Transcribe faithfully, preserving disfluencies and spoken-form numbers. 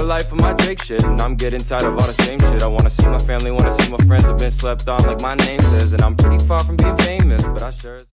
More life for my Drake shit, and I'm getting tired of all the same shit. I wanna see my family, wanna see my friends. I've been slept on like my name says, and I'm pretty far from being famous, but I sure